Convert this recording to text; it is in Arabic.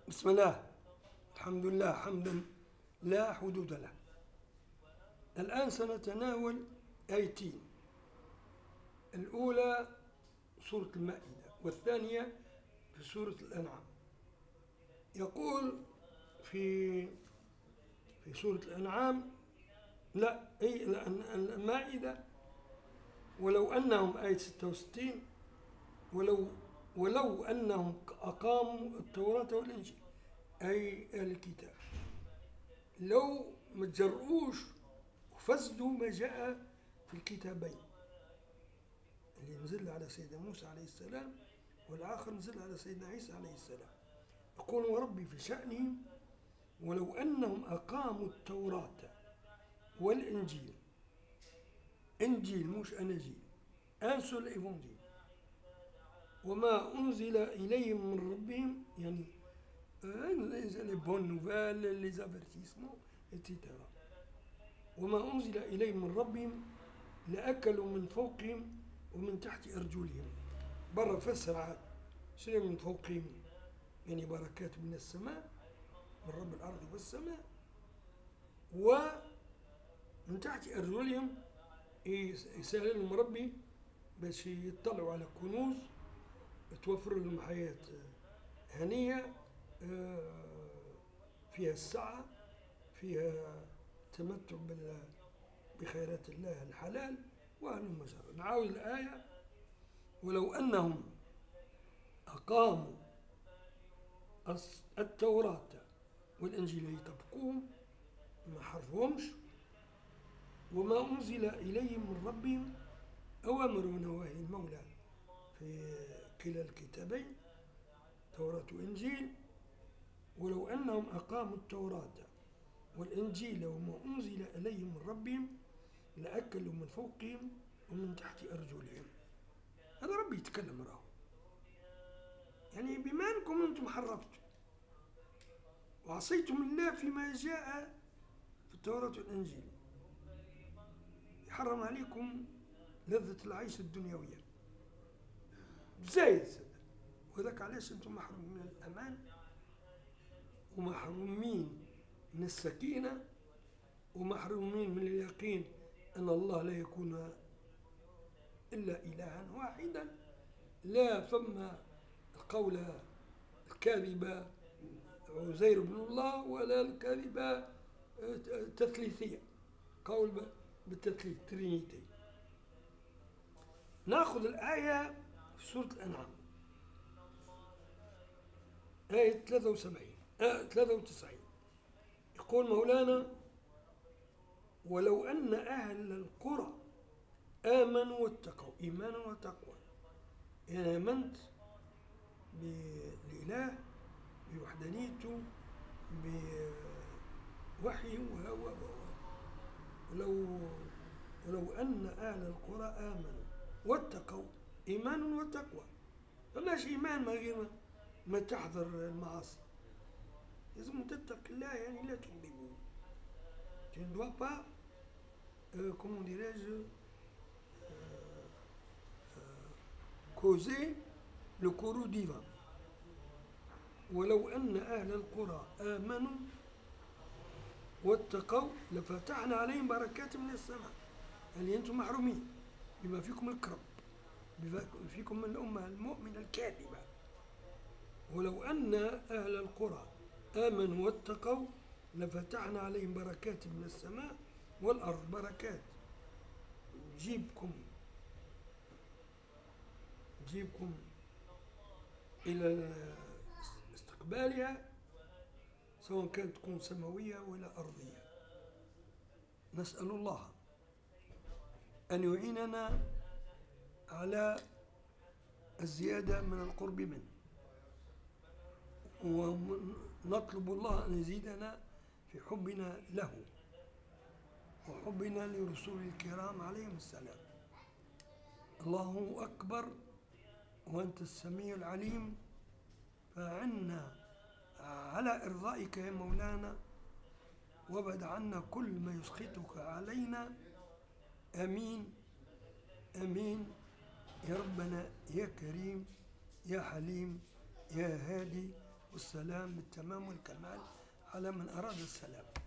بسم الله. الحمد لله حمدا لا حدود له. الآن سنتناول آيتين، الأولى سورة المائدة والثانية في سورة الأنعام. يقول في سورة الأنعام المائدة: ولو أنهم آية 66 ولو أنهم أقاموا التوراة والإنجيل، أي أهل الكتاب، لو ما تجرؤوش وفسدوا ما جاء في الكتابين اللي نزل على سيدنا موسى عليه السلام والآخر نزل على سيدنا عيسى عليه السلام. يقول وربي في شأنهم: ولو أنهم أقاموا التوراة والإنجيل، إنجيل مش أناجيل، أنسوا الإيفانجيل، وما أنزل إليهم من ربهم، يعني les bonnes nouvelles, les avertissements, etc. وما أنزل إليهم من ربهم لأكلوا من فوقهم ومن تحت أرجلهم. برا فسر عاد شنو من فوقهم، يعني بركات من السماء، من رب الأرض والسماء، ومن تحت أرجلهم يسهل لهم ربي باش يطلعوا على كنوز توفر لهم حياة هنية فيها السعة، فيها تمتع بخيرات الله الحلال وأهل المجر. نعاود الآية: ولو أنهم أقاموا التوراة والإنجيل يطبقوهم ما حرفهمش، وما أنزل إليهم من ربهم أوامر ونواهي المولى في كلا الكتابين توراة وإنجيل. ولو أنهم أقاموا التوراة والإنجيل وما أنزل إليهم من ربهم لأكلوا من فوقهم ومن تحت أرجلهم. هذا ربي يتكلم راهو، يعني بما أنكم أنتم حرفتوا وعصيتم الله فيما جاء في التوراة والإنجيل، يحرم عليكم لذة العيش الدنيوية بزايد، وذاك علاش أنتم محرومين من الأمان ومحرومين من السكينة ومحرومين من اليقين أن الله لا يكون إلا إلها واحدا، لا ثم القولة الكاذبة عزير بن الله ولا الكاذبة التثليثية، قول بالتثليث ترينيتي. ناخذ الآية في سورة الأنعام آية 93. يقول مولانا: ولو أن أهل القرى آمنوا واتقوا، إيمانا وتقوى، يعني آمنت بالإله بوحدانيته بوحيه ولو أن أهل القرى آمنوا واتقوا، إيمان وتقوى، فماش إيمان ما غير ما تحضر المعاصي، لازم تتق الله، يعني لا تغضبه. Tu ne dois pas, comment dirais-je, causer le courroux divin. ولو أن أهل القرى آمنوا واتقوا لفتحنا عليهم بركات من السماء، يعني أنتم محرومين بما فيكم الكرب، بما فيكم من الأمة المؤمنة الكاذبة. ولو أن أهل القرى آمنوا واتقوا لفتحنا عليهم بركات من السماء والأرض. بركات تجيبكم إلى استقبالها، سواء كانت تكون سماوية ولا أرضية. نسأل الله أن يعيننا على الزيادة من القرب منه، ونطلب الله أن يزيدنا في حبنا له وحبنا لرسول الكرام عليهم السلام. الله أكبر وأنت السميع العليم، فأعنا على إرضائك يا مولانا، وابعد عنا كل ما يسخطك علينا. آمين آمين يا ربنا يا كريم يا حليم يا هادي والسلام بالتمام والكمال على من أراد السلام.